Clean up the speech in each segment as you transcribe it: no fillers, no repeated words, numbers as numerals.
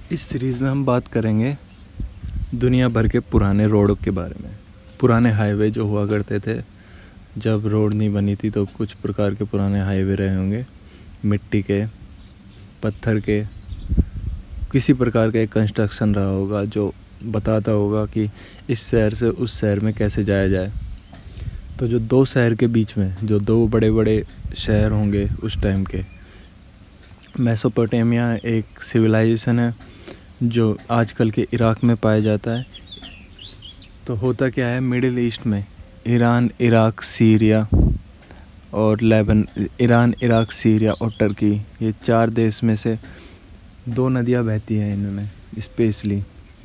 इस सीरीज़ में हम बात करेंगे दुनिया भर के पुराने रोडों के बारे में। पुराने हाईवे जो हुआ करते थे, जब रोड नहीं बनी थी तो कुछ प्रकार के पुराने हाईवे रहे होंगे, मिट्टी के, पत्थर के, किसी प्रकार का एक कंस्ट्रक्शन रहा होगा जो बताता होगा कि इस शहर से उस शहर में कैसे जाया जाए। तो जो दो शहर के बीच में जो दो बड़े बड़े शहर होंगे उस टाइम के, मेसोपोटामिया एक सिविलाइजेशन है जो आजकल के इराक में पाया जाता है। तो होता क्या है, मिडिल ईस्ट में ईरान, इराक, सीरिया और लेबन, ईरान, इराक, सीरिया और टर्की, ये चार देश में से दो नदियां बहती हैं इनमें स्पेशली।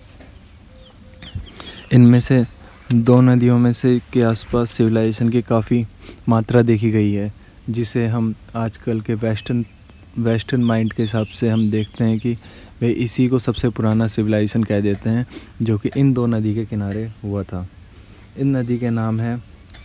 इनमें से दो नदियों में से के आसपास सिविलाइजेशन की काफ़ी मात्रा देखी गई है, जिसे हम आजकल के वेस्टर्न माइंड के हिसाब से हम देखते हैं कि वे इसी को सबसे पुराना सिविलाइजेशन कह देते हैं, जो कि इन दो नदी के किनारे हुआ था। इन नदी के नाम है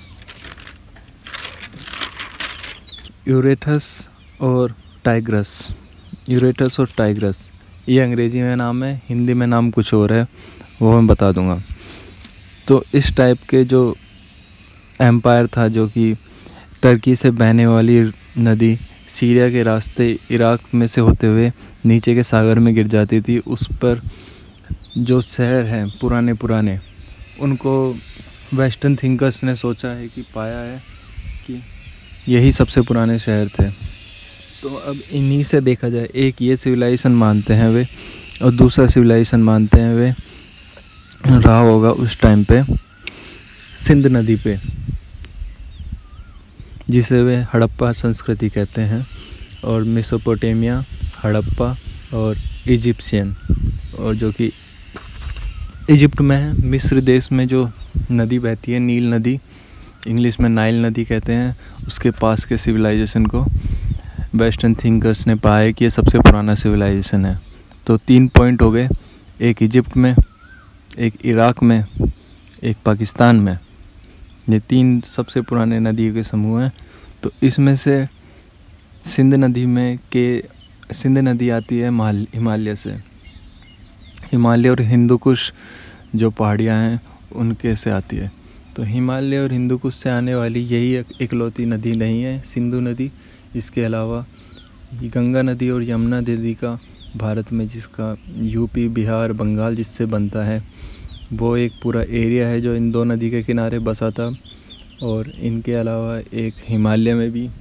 यूरेटस और टाइग्रस। यूरेटस और टाइग्रस ये अंग्रेजी में नाम है, हिंदी में नाम कुछ और है, वो मैं बता दूंगा। तो इस टाइप के जो एम्पायर था, जो कि टर्की से बहने वाली नदी सीरिया के रास्ते इराक में से होते हुए नीचे के सागर में गिर जाती थी, उस पर जो शहर हैं पुराने उनको वेस्टर्न थिंकर्स ने सोचा है कि पाया है कि यही सबसे पुराने शहर थे। तो अब इन्हीं से देखा जाए, एक ये सिविलाइजेशन मानते हैं वे, और दूसरा सिविलाइजेशन मानते हैं वे रहा होगा उस टाइम पे सिंध नदी पे, जिसे वे हड़प्पा संस्कृति कहते हैं, और मेसोपोटामिया, हड़प्पा और इजिप्शियन, और जो कि इजिप्ट में है। मिस्र देश में जो नदी बहती है, नील नदी, इंग्लिश में नाइल नदी कहते हैं, उसके पास के सिविलाइजेशन को वेस्टर्न थिंकर्स ने पाया है कि ये सबसे पुराना सिविलाइजेशन है। तो 3 पॉइंट हो गए, एक इजिप्ट में, एक इराक में, एक पाकिस्तान में। ये 3 सबसे पुराने नदियों के समूह हैं। तो इसमें से सिंध नदी आती है हिमालय से, हिमालय और हिंदू कुश जो पहाड़ियाँ हैं उनके से आती है। तो हिमालय और हिंदू कुश से आने वाली यही इकलौती नदी नहीं है सिंधु नदी। इसके अलावा गंगा नदी और यमुना नदी का भारत में, जिसका यूपी, बिहार, बंगाल जिससे बनता है, वो एक पूरा एरिया है जो इन दो नदी के किनारे बसा था। और इनके अलावा एक हिमालय में भी,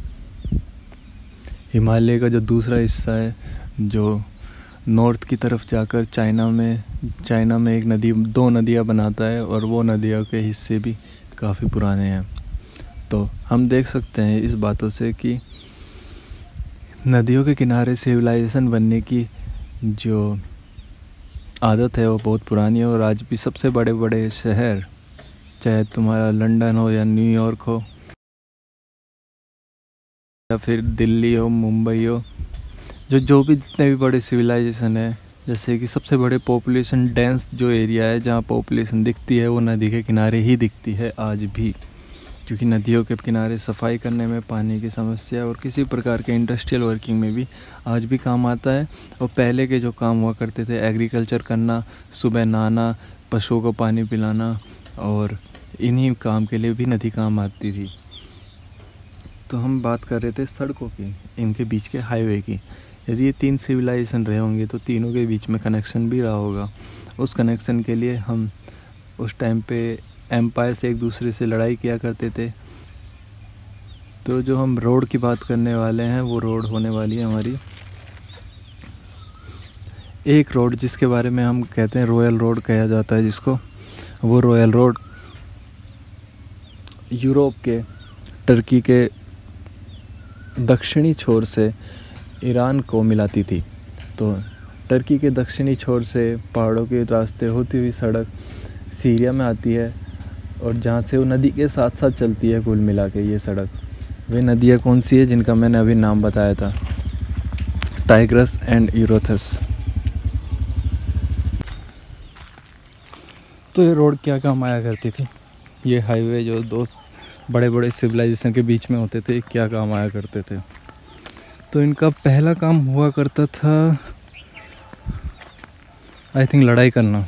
हिमालय का जो दूसरा हिस्सा है जो नॉर्थ की तरफ जाकर चाइना में एक नदी, 2 नदियाँ बनाता है, और वो नदियों के हिस्से भी काफ़ी पुराने हैं। तो हम देख सकते हैं इस बातों से कि नदियों के किनारे सिविलाइजेशन बनने की जो आदत है वो बहुत पुरानी है। और आज भी सबसे बड़े बड़े शहर, चाहे तुम्हारा लंदन हो या न्यूयॉर्क हो या फिर दिल्ली हो, मुंबई हो, जो भी जितने भी बड़े सिविलाइजेशन है, जैसे कि सबसे बड़े पॉपुलेशन डेंस जो एरिया है जहाँ पॉपुलेशन दिखती है वो नदी के किनारे ही दिखती है आज भी, क्योंकि नदियों के किनारे सफाई करने में, पानी की समस्या और किसी प्रकार के इंडस्ट्रियल वर्किंग में भी आज भी काम आता है। और पहले के जो काम हुआ करते थे, एग्रीकल्चर करना, सुबह नहाना, पशुओं को पानी पिलाना, और इन्हीं काम के लिए भी नदी काम आती थी। तो हम बात कर रहे थे सड़कों की, इनके बीच के हाईवे की। यदि ये 3 सिविलाइजेशन रहे होंगे तो तीनों के बीच में कनेक्शन भी रहा होगा। उस कनेक्शन के लिए हम उस टाइम पे एम्पायर से एक दूसरे से लड़ाई किया करते थे। तो जो हम रोड की बात करने वाले हैं, वो रोड होने वाली है हमारी एक रोड, जिसके बारे में हम कहते हैं रॉयल रोड कहा जाता है जिसको। वो रॉयल रोड यूरोप के, टर्की के दक्षिणी छोर से ईरान को मिलाती थी। तो टर्की के दक्षिणी छोर से पहाड़ों के रास्ते होती हुई सड़क सीरिया में आती है, और जहाँ से वो नदी के साथ साथ चलती है कुल मिला के ये सड़क। वे नदियाँ कौन सी है जिनका मैंने अभी नाम बताया था, टाइग्रस एंड यूरेटस। तो ये रोड क्या काम आया करती थी, ये हाईवे जो 2 बड़े बड़े सिविलाइजेशन के बीच में होते थे, क्या काम आया करते थे। तो इनका पहला काम हुआ करता था आई थिंक लड़ाई करना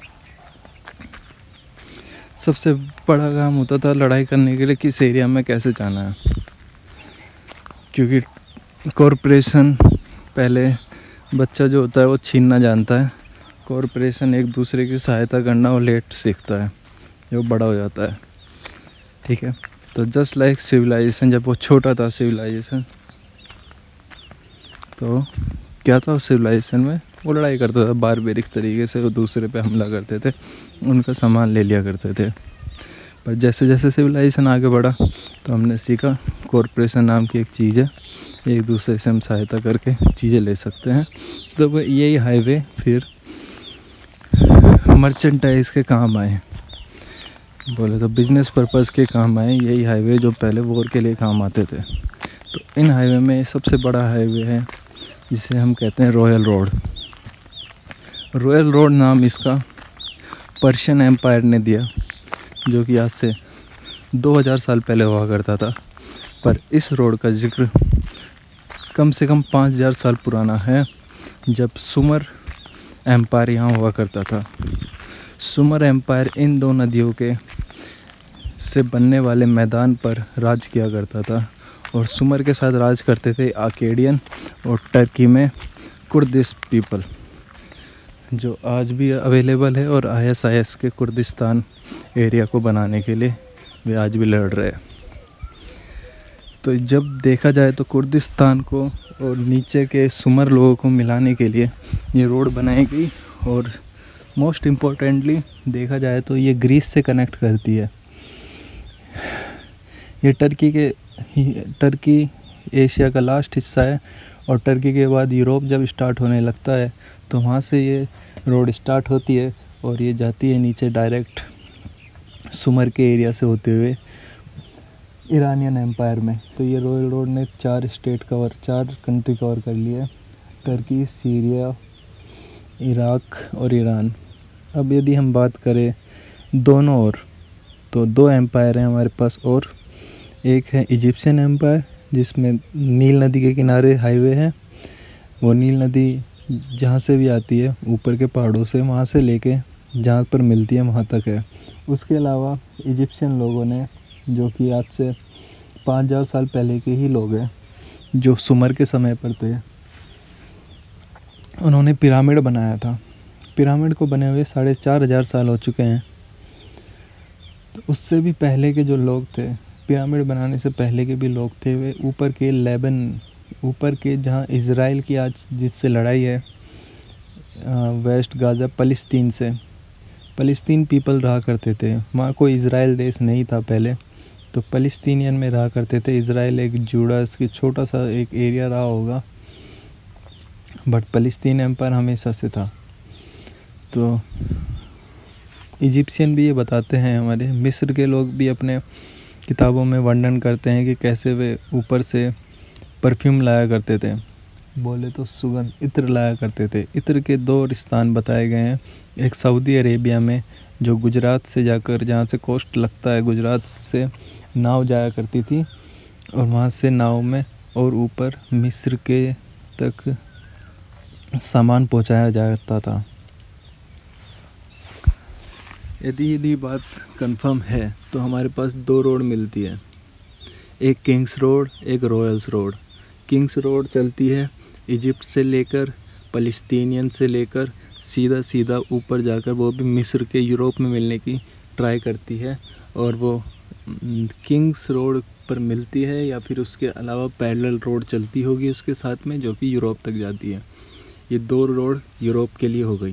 सबसे बड़ा काम होता था। लड़ाई करने के लिए किस एरिया में कैसे जाना है, क्योंकि कॉरपोरेशन पहले बच्चा जो होता है वो छीनना जानता है। कॉरपोरेशन एक दूसरे की सहायता करना और लेट सीखता है, जो बड़ा हो जाता है। ठीक है, तो जस्ट लाइक सिविलाइजेशन, जब वो छोटा था सिविलाइजेशन, तो क्या था उस सिविलाइजेशन में, वो लड़ाई करता था बारबेरिक तरीके से, वो दूसरे पे हमला करते थे, उनका सामान ले लिया करते थे। पर जैसे जैसे सिविलाइजेशन आगे बढ़ा तो हमने सीखा कॉरपोरेशन नाम की एक चीज़ है, एक दूसरे से हम सहायता करके चीज़ें ले सकते हैं। तो वो यही हाईवे फिर मर्चेंटाइज के काम आए, बोले तो बिजनेस पर्पस के काम आए यही हाईवे, जो पहले वॉर के लिए काम आते थे। तो इन हाईवे में सबसे बड़ा हाईवे है जिसे हम कहते हैं रॉयल रोड। रॉयल रोड नाम इसका पर्शियन एम्पायर ने दिया, जो कि आज से 2000 साल पहले हुआ करता था। पर इस रोड का जिक्र कम से कम 5000 साल पुराना है, जब सुमर एम्पायर यहाँ हुआ करता था। सुमर एम्पायर इन दो नदियों के से बनने वाले मैदान पर राज किया करता था, और सुमर के साथ राज करते थे आकेडियन और टर्की में कुर्दिश पीपल, जो आज भी अवेलेबल है, और ISIS के कुर्दिस्तान एरिया को बनाने के लिए वे आज भी लड़ रहे हैं। तो जब देखा जाए तो कुर्दिस्तान को और नीचे के सुमर लोगों को मिलाने के लिए ये रोड बनाई गई, और मोस्ट इम्पोर्टेंटली देखा जाए तो ये ग्रीस से कनेक्ट करती है। ये टर्की एशिया का लास्ट हिस्सा है, और टर्की के बाद यूरोप जब स्टार्ट होने लगता है तो वहाँ से ये रोड स्टार्ट होती है और ये जाती है नीचे डायरेक्ट सुमर के एरिया से होते हुए ईरानियन एम्पायर में। तो ये रॉयल रोड ने 4 कंट्री कवर कर लिए, टर्की, सीरिया, इराक और ईरान। अब यदि हम बात करें दोनों ओर, तो 2 एम्पायर हैं हमारे पास, और एक है इजिप्शियन एम्पायर जिसमें नील नदी के किनारे हाईवे है। वो नील नदी जहाँ से भी आती है ऊपर के पहाड़ों से, वहाँ से लेके जहाँ पर मिलती है वहाँ तक है। उसके अलावा इजिप्शियन लोगों ने, जो कि आज से 5000 साल पहले के ही लोग हैं, जो सुमर के समय पर थे, उन्होंने पिरामिड बनाया था। पिरामिड को बने हुए 4500 साल हो चुके हैं। तो उससे भी पहले के जो लोग थे, पिरामिड बनाने से पहले के भी लोग थे, वे ऊपर के जहाँ इज़राइल की आज जिससे लड़ाई है, वेस्ट गाज़ा फ़लस्तीन से, फ़लस्तीन पीपल रहा करते थे। वहाँ कोई इज़राइल देश नहीं था पहले, तो फ़लस्तीनियन में रहा करते थे। इज़राइल एक जुड़ा, इसकी छोटा सा एक एरिया रहा होगा, बट फ़लस्तीन एम्पायर हमेशा से था। तो इजिप्शियन भी ये बताते हैं, हमारे मिस्र के लोग भी अपने किताबों में वर्णन करते हैं कि कैसे वे ऊपर से परफ्यूम लाया करते थे, बोले तो सुगंध इत्र लाया करते थे। इत्र के 2 स्थान बताए गए हैं, एक सऊदी अरेबिया में, जो गुजरात से जाकर, जहाँ से कोस्ट लगता है, गुजरात से नाव जाया करती थी, और वहाँ से नाव में और ऊपर मिस्र के तक सामान पहुँचाया जाता था। यदि बात कंफर्म है तो हमारे पास 2 रोड मिलती है, एक किंग्स रोड, एक रॉयल्स रोड। किंग्स रोड चलती है इजिप्ट से लेकर, फ़लस्तीनियन से लेकर सीधा ऊपर जाकर, वो भी मिस्र के यूरोप में मिलने की ट्राई करती है, और वो किंग्स रोड पर मिलती है, या फिर उसके अलावा पैरेलल रोड चलती होगी उसके साथ में, जो कि यूरोप तक जाती है। ये 2 रोड यूरोप के लिए हो गई।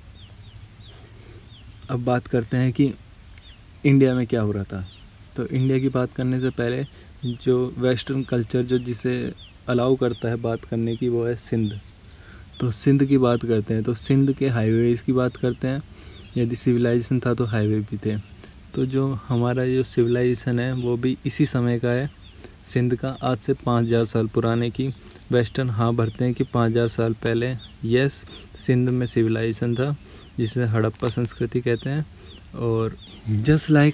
अब बात करते हैं कि इंडिया में क्या हो रहा था। तो इंडिया की बात करने से पहले जो वेस्टर्न कल्चर जो जिसे अलाउ करता है बात करने की, वो है सिंध। तो सिंध की बात करते हैं, तो सिंध के हाईवेज़ की बात करते हैं। यदि सिविलाइजेशन था तो हाईवे भी थे। तो जो हमारा जो सिविलाइजेशन है वो भी इसी समय का है, सिंध का, आज से 5000 साल पुराने की। वेस्टर्न हाँ भरते हैं कि 5000 साल पहले यस सिंध में सिविलाइजेशन था, जिसे हड़प्पा संस्कृति कहते हैं। और जस्ट लाइक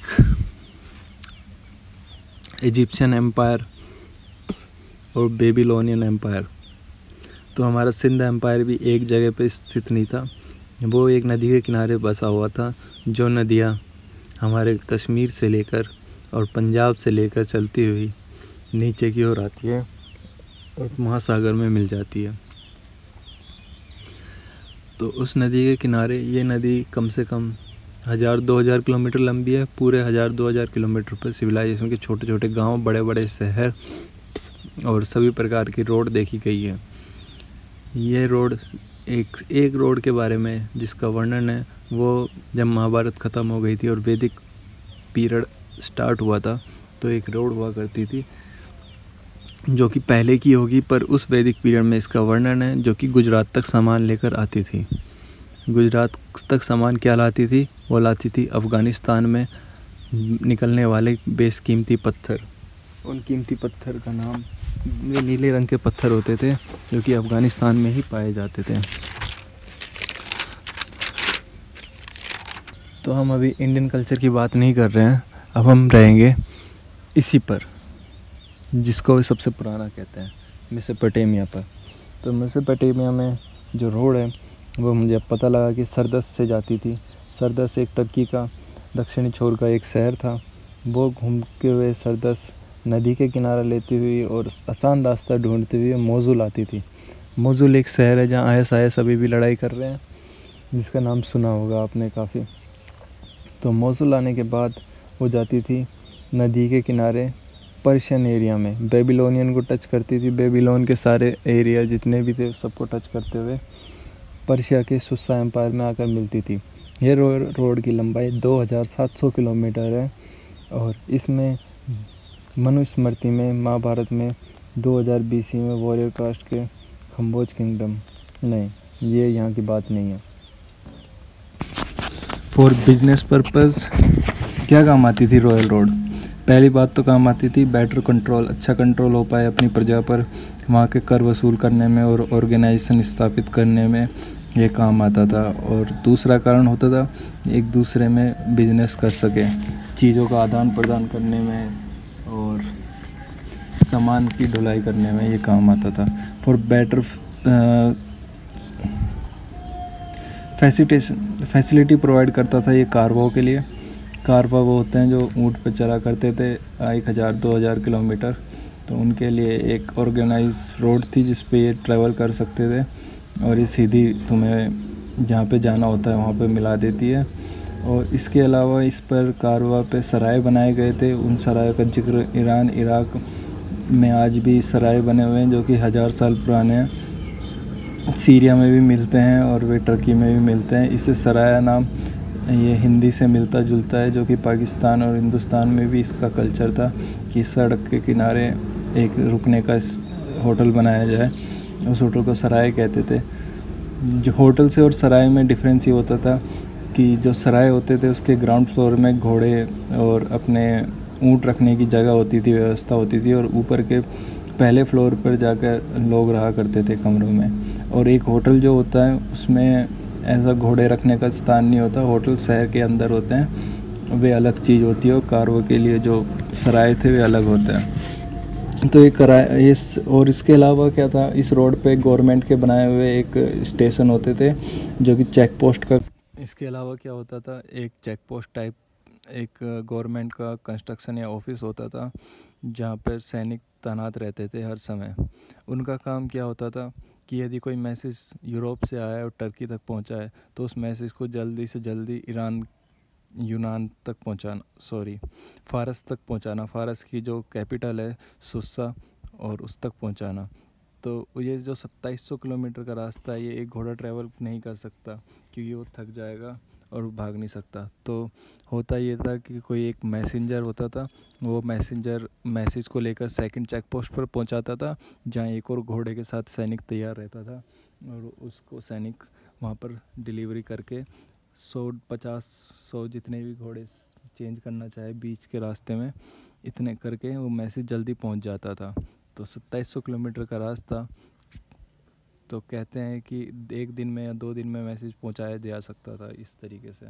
इजिप्शियन एम्पायर और बेबीलोनियन एम्पायर, तो हमारा सिंध एम्पायर भी एक जगह पे स्थित नहीं था, वो एक नदी के किनारे बसा हुआ था। जो नदियाँ हमारे कश्मीर से लेकर और पंजाब से लेकर चलती हुई नीचे की ओर आती है और महासागर में मिल जाती है। तो उस नदी के किनारे ये नदी कम से कम 1000-2000 किलोमीटर लंबी है। पूरे 1000-2000 किलोमीटर पर सिविलाइजेशन के छोटे छोटे गांव, बड़े बड़े शहर और सभी प्रकार की रोड देखी गई है। ये रोड एक रोड के बारे में जिसका वर्णन है वो जब महाभारत ख़त्म हो गई थी और वैदिक पीरियड स्टार्ट हुआ था, तो एक रोड हुआ करती थी जो कि पहले की होगी, पर उस वैदिक पीरियड में इसका वर्णन है, जो कि गुजरात तक सामान लेकर आती थी। गुजरात तक सामान क्या लाती थी? वो लाती थी अफ़गानिस्तान में निकलने वाले बेशकीमती पत्थर। उन कीमती पत्थर का नाम, वे नीले रंग के पत्थर होते थे जो कि अफ़गानिस्तान में ही पाए जाते थे। तो हम अभी इंडियन कल्चर की बात नहीं कर रहे हैं, अब हम रहेंगे इसी पर जिसको सबसे पुराना कहते हैं, मेसोपोटामिया पर। तो मेसोपोटामिया में जो रोड है वो मुझे पता लगा कि सरदस से जाती थी। सरदस एक टर्की का दक्षिणी छोर का एक शहर था। वो घूमते हुए सरदस नदी के किनारा लेती हुई और आसान रास्ता ढूंढती हुई मोजुल आती थी। मोजुल एक शहर है जहाँ IS अभी भी लड़ाई कर रहे हैं, जिसका नाम सुना होगा आपने काफ़ी। तो मोजुल आने के बाद वो जाती थी नदी के किनारे पर्शियन एरिया में, बेबीलोनियन को टच करती थी। बेबीलोन के सारे एरिया जितने भी थे सबको टच करते हुए पर्शिया के सुस्सा एम्पायर में आकर मिलती थी। ये रोड की लंबाई 2700 किलोमीटर है और इसमें मनुस्मृति में, महाभारत में 2000 BC में वॉरियर कास्ट के खम्बोज किंगडम, नहीं ये यहाँ की बात नहीं है। फॉर बिजनेस पर्पस क्या काम आती थी रॉयल रोड? पहली बात तो काम आती थी बेटर कंट्रोल, अच्छा कंट्रोल हो पाए अपनी प्रजा पर, वहाँ के कर वसूल करने में और ऑर्गेनाइजेशन स्थापित करने में ये काम आता था। और दूसरा कारण होता था एक दूसरे में बिजनेस कर सके, चीज़ों का आदान प्रदान करने में और सामान की ढुलाई करने में ये काम आता था। फॉर बेटर फैसिलिटी प्रोवाइड करता था ये कारवाओं के लिए। कारवा वो होते हैं जो ऊँट पर चला करते थे 1000-2000 किलोमीटर, तो उनके लिए एक ऑर्गेनाइज रोड थी जिस पे ये ट्रैवल कर सकते थे और ये सीधी तुम्हें जहाँ पे जाना होता है वहाँ पे मिला देती है। और इसके अलावा इस पर कारवा पे सराय बनाए गए थे। उन सराय का जिक्र ईरान, इराक में आज भी सराय बने हुए हैं जो कि 1000 साल पुराने हैं। सीरिया में भी मिलते हैं और वे टर्की में भी मिलते हैं। इसे सराया नाम ये हिंदी से मिलता जुलता है, जो कि पाकिस्तान और हिंदुस्तान में भी इसका कल्चर था कि सड़क के किनारे एक रुकने का होटल बनाया जाए। उस होटल को सराय कहते थे। जो होटल से और सराय में डिफरेंस ये होता था कि जो सराय होते थे उसके ग्राउंड फ्लोर में घोड़े और अपने ऊँट रखने की जगह होती थी, व्यवस्था होती थी, और ऊपर के पहले फ्लोर पर जाकर लोग रहा करते थे कमरों में। और एक होटल जो होता है उसमें ऐसा घोड़े रखने का स्थान नहीं होता, होटल शहर के अंदर होते हैं, वे अलग चीज़ होती है। और कारवों के लिए जो सराय थे वे अलग होते हैं। तो और इसके अलावा क्या था, इस रोड पे गवर्नमेंट के बनाए हुए एक स्टेशन होते थे जो कि चेक पोस्ट का। इसके अलावा क्या होता था, एक चेक पोस्ट टाइप एक गवर्नमेंट का कंस्ट्रक्शन या ऑफिस होता था जहाँ पर सैनिक तैनात रहते थे हर समय। उनका काम क्या होता था कि यदि कोई मैसेज यूरोप से आया है और टर्की तक पहुंचा है तो उस मैसेज को जल्दी से जल्दी यूनान तक पहुंचाना, फ़ारस तक पहुंचाना, फ़ारस की जो कैपिटल है सुस्सा, और उस तक पहुंचाना। तो ये जो 2700 किलोमीटर का रास्ता है ये एक घोड़ा ट्रैवल नहीं कर सकता क्योंकि वो थक जाएगा और भाग नहीं सकता। तो होता ये था कि कोई एक मैसेंजर होता था, वो मैसेंजर मैसेज को लेकर सेकंड चेक पोस्ट पर पहुंचाता था जहां एक और घोड़े के साथ सैनिक तैयार रहता था और उसको सैनिक वहां पर डिलीवरी करके 100-50-100 जितने भी घोड़े चेंज करना चाहे बीच के रास्ते में, इतने करके वो मैसेज जल्दी पहुंच जाता था। तो 2700 किलोमीटर का रास्ता, तो कहते हैं कि 1 दिन में या 2 दिन में मैसेज पहुंचाया जा सकता था इस तरीके से।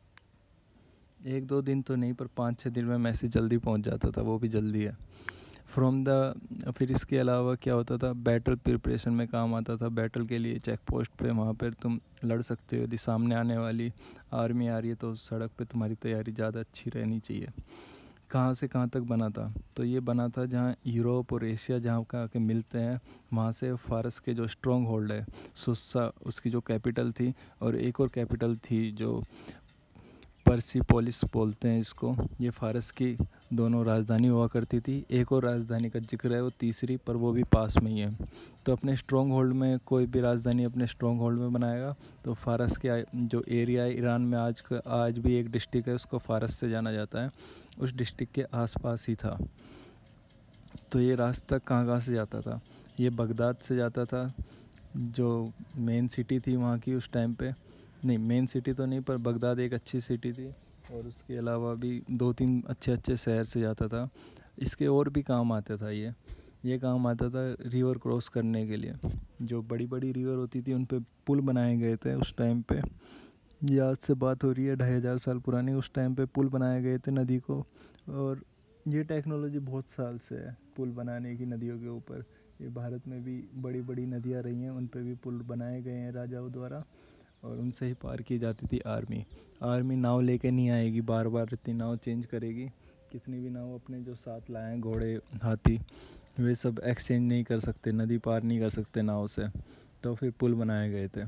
1-2 दिन तो नहीं पर 5-6 दिन में मैसेज जल्दी पहुंच जाता था, वो भी जल्दी है। फिर इसके अलावा क्या होता था, बैटल प्रिपरेशन में काम आता था। बैटल के लिए चेक पोस्ट पे वहाँ पर तुम लड़ सकते हो। यदि सामने आने वाली आर्मी आ रही है तो सड़क पे तुम्हारी तैयारी ज़्यादा अच्छी रहनी चाहिए। कहाँ से कहाँ तक बना था, तो ये बना था जहाँ यूरोप और एशिया जहाँ का आके मिलते हैं, वहाँ से फारस के जो स्ट्रॉन्ग होल्ड है सुस्सा, उसकी जो कैपिटल थी, और एक और कैपिटल थी जो पर्सिपोलिस बोलते हैं इसको, ये फारस की दोनों राजधानी हुआ करती थी। एक और राजधानी का जिक्र है, वो तीसरी, पर वो भी पास में ही है। तो अपने स्ट्रॉन्ग होल्ड में कोई भी राजधानी अपने स्ट्रॉन्ग होल्ड में बनाएगा। तो फारस के जो एरिया है ईरान में, आज भी एक डिस्ट्रिक्ट है, उसको फारस से जाना जाता है, उस डिस्ट्रिक्ट के आसपास ही था। तो ये रास्ता कहाँ से जाता था, ये बगदाद से जाता था, जो मेन सिटी थी वहाँ की उस टाइम पे। नहीं, मेन सिटी तो नहीं, पर बगदाद एक अच्छी सिटी थी, और उसके अलावा भी 2-3 अच्छे शहर से जाता था। इसके और भी काम आता था, ये काम आता था रिवर क्रॉस करने के लिए। जो बड़ी बड़ी रिवर होती थी उन पे पुल बनाए गए थे उस टाइम पे। ये आज से बात हो रही है 2500 साल पुरानी। उस टाइम पे पुल बनाए गए थे नदी को, और ये टेक्नोलॉजी बहुत साल से है पुल बनाने की नदियों के ऊपर। ये भारत में भी बड़ी बड़ी नदियाँ रही हैं, उन पे भी पुल बनाए गए हैं राजाओं द्वारा, और उनसे ही पार की जाती थी आर्मी नाव लेके नहीं आएगी, बार बार इतनी नाव चेंज करेगी। कितनी भी नाव अपने जो साथ लाए हैं, घोड़े, हाथी, वे सब एक्सचेंज नहीं कर सकते, नदी पार नहीं कर सकते नाव से। तो फिर पुल बनाए गए थे।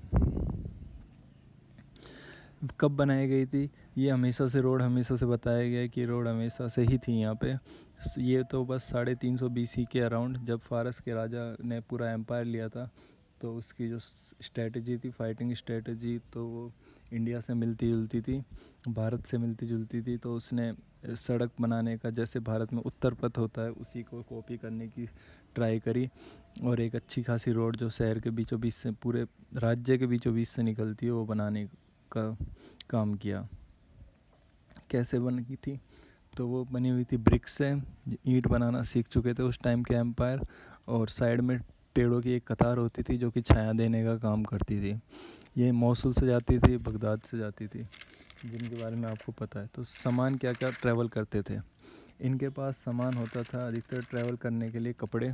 कब बनाई गई थी, ये रोड हमेशा से बताया गया है कि रोड हमेशा से ही थी यहाँ पे। ये तो बस 350 BC के अराउंड, जब फारस के राजा ने पूरा एम्पायर लिया था, तो उसकी जो स्ट्रेटजी थी, फाइटिंग स्ट्रेटजी, तो वो इंडिया से मिलती जुलती थी, भारत से मिलती जुलती थी। तो उसने सड़क बनाने का, जैसे भारत में उत्तर पथ होता है, उसी को कॉपी करने की ट्राई करी, और एक अच्छी खासी रोड जो शहर के बीचों बीच से, पूरे राज्य के बीचों बीच से निकलती है, वो बनाने का काम किया। कैसे बनी थी, तो वो बनी हुई थी ब्रिक्स से। ईंट बनाना सीख चुके थे उस टाइम के एम्पायर, और साइड में पेड़ों की एक कतार होती थी जो कि छाया देने का काम करती थी। ये मौसूल से जाती थी, बगदाद से जाती थी, जिनके बारे में आपको पता है। तो सामान क्या क्या ट्रैवल करते थे, इनके पास सामान होता था अधिकतर ट्रैवल करने के लिए कपड़े,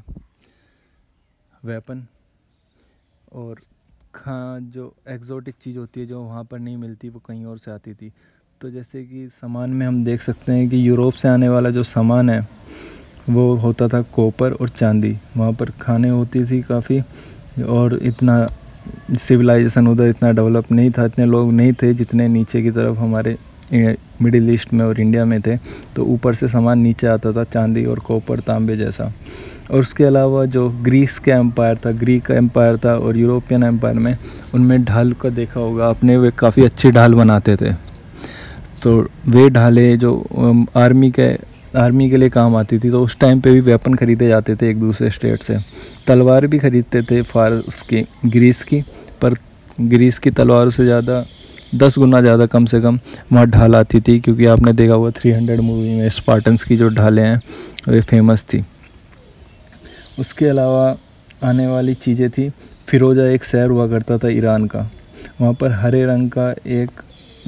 वेपन, और जो एक्जोटिक चीज़ होती है जो वहाँ पर नहीं मिलती, वो कहीं और से आती थी। तो जैसे कि सामान में हम देख सकते हैं कि यूरोप से आने वाला जो सामान है वो होता था कॉपर और चांदी। वहाँ पर खाने होती थी काफ़ी, और इतना सिविलाइजेशन उधर इतना डेवलप नहीं था, इतने लोग नहीं थे जितने नीचे की तरफ हमारे मिडिल ईस्ट में और इंडिया में थे। तो ऊपर से सामान नीचे आता था, चांदी और कॉपर, तांबे जैसा। और उसके अलावा जो ग्रीक का एम्पायर था और यूरोपियन एम्पायर में, उनमें ढाल का देखा होगा आपने, वे काफ़ी अच्छी ढाल बनाते थे। तो वे ढालें जो आर्मी के लिए काम आती थी। तो उस टाइम पे भी वेपन ख़रीदे जाते थे एक दूसरे स्टेट से। तलवार भी ख़रीदते थे फारस की, ग्रीस की, पर ग्रीस की तलवारों से ज़्यादा 10 गुना ज़्यादा कम से कम वहाँ ढाल आती थी, क्योंकि आपने देखा हुआ 300 मूवी में स्पार्टन्स की जो ढालें हैं वे फेमस थी। उसके अलावा आने वाली चीज़ें थी, फ़िरोज़ा एक शहर हुआ करता था ईरान का। वहाँ पर हरे रंग का एक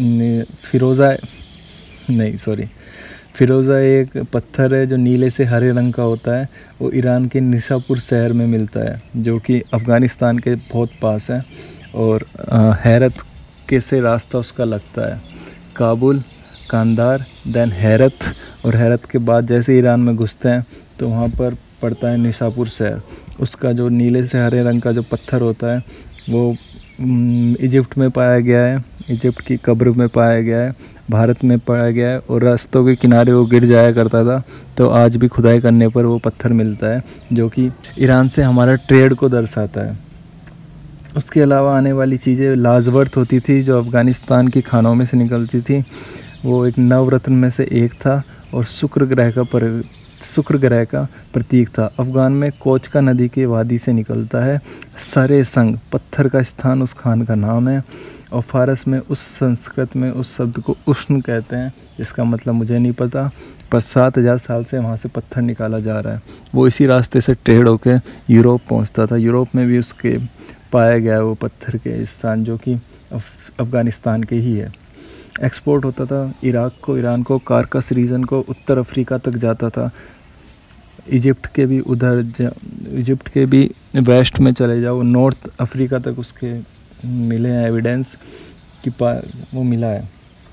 फ़िरोज़ा एक पत्थर है जो नीले से हरे रंग का होता है। वो ईरान के निशापुर शहर में मिलता है, जो कि अफ़गानिस्तान के बहुत पास है, और हेरत के से रास्ता उसका लगता है। काबुल, कांदार, देन हेरत, और हेरत के बाद जैसे ईरान में घुसते हैं तो वहाँ पर पड़ता है निशापुर शहर। उसका जो नीले से हरे रंग का जो पत्थर होता है वो इजिप्ट में पाया गया है, इजिप्ट की कब्र में पाया गया है, भारत में पाया गया है, और रास्तों के किनारे वो गिर जाया करता था। तो आज भी खुदाई करने पर वो पत्थर मिलता है, जो कि ईरान से हमारा ट्रेड को दर्शाता है। उसके अलावा आने वाली चीज़ें लाजवर्थ होती थी, जो अफ़गानिस्तान की खानों में से निकलती थी। वो एक नवरत्न में से एक था, और शुक्र ग्रह का प्रतीक था। अफ़गान में कोचका नदी के वादी से निकलता है। सरे संग, पत्थर का स्थान उस खान का नाम है। और फारस में संस्कृत में उस शब्द को उष्ण कहते हैं, जिसका मतलब मुझे नहीं पता, पर 7000 साल से वहाँ से पत्थर निकाला जा रहा है। वो इसी रास्ते से ट्रेड होकर यूरोप पहुँचता था। यूरोप में भी उसके पाया गया है वो पत्थर के स्थान, जो कि अफ़गानिस्तान के ही है। एक्सपोर्ट होता था ईरान को, कार्कस रीजन को, उत्तर अफ्रीका तक जाता था। इजिप्ट के भी इजिप्ट के भी वेस्ट में चले जाओ, नॉर्थ अफ्रीका तक उसके मिले हैं एविडेंस कि वो मिला है।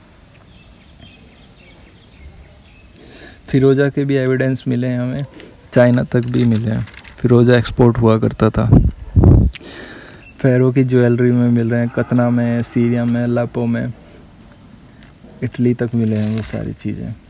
फिरोजा के भी एविडेंस मिले हैं हमें, चाइना तक भी मिले हैं। फिरोजा एक्सपोर्ट हुआ करता था। फ़ैरो की ज्वेलरी में मिल रहे हैं, कतना में, सीरिया में, लापो में, इटली तक मिले हैं वो सारी चीज़ें।